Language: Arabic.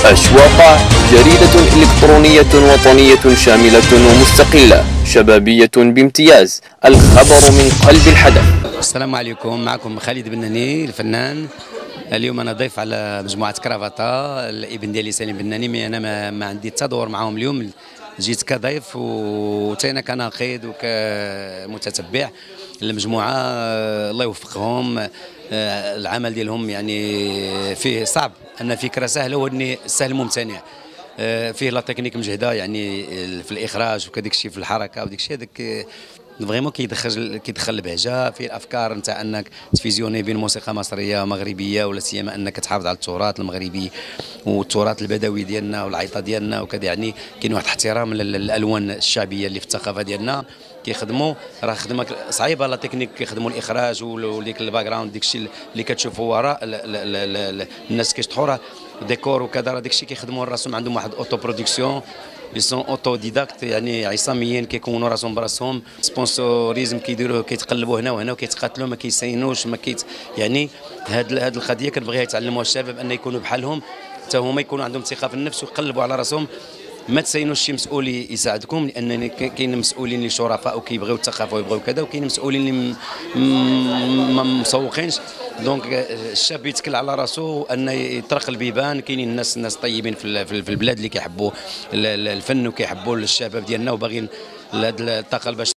أشواق، جريدة إلكترونية وطنية شاملة ومستقلة شبابية بامتياز، الخبر من قلب الحدث. السلام عليكم، معكم خالد بناني الفنان. اليوم انا ضيف على مجموعه كرافاتا، الابن ديالي سالم بناني. انا ما عندي تدور معهم اليوم، جيت كضيف وتينا كناقد وكمتتبع المجموعه. الله يوفقهم. العمل ديالهم يعني فيه صعب ان فكره سهله واني سهل ممتنع. فيه لا تكنيك مجهده يعني في الاخراج وكذاك الشيء، في الحركه وداك الشيء هذاك فريمون كيدخل البهجه في الافكار نتاع انك تفيزيوني بين موسيقى مصريه مغربيه، ولا سيما انك تحافظ على التراث المغربي والتراث البدوي ديالنا والعيطه ديالنا وكذا. يعني كاين واحد الاحترام للالوان الشعبيه اللي في الثقافه ديالنا. كيخدموا راه خدمه صعيبه، لا تكنيك كيخدموا الاخراج وديك الباك جراوند، ديك الشيء اللي كتشوفوا وراء الناس كيشطحوا راه ديكور وكذا، راه داك الشيء كيخدموا راسهم، عندهم واحد اوتو برودكسيون يسون اوتو ديداكت، يعني عصاميين كيكونوا راسهم براسهم. سبونسوريزم كيديروه، كيتقلبوا هنا وهنا وكيتقاتلوا، ما كيسينوش ما كيت يعني هاد القضيه كنبغيها يتعلموها الشباب، ان يكونوا بحالهم حتى هما يكونوا عندهم ثقه في النفس ويقلبوا على راسهم. ما تسينوش شي مسؤول يساعدكم، لان كاين مسؤولين اللي شرفاء وكيبغيو الثقافه ويبغيو كذا، وكاين مسؤولين اللي ما مسوقينش. دونك الشاب يتكل على راسو ان يطرق البيبان. كاينين ناس طيبين في البلاد اللي كيحبوا الفن وكيحبوا الشباب ديالنا وباغيين هذه الطاقه البشريه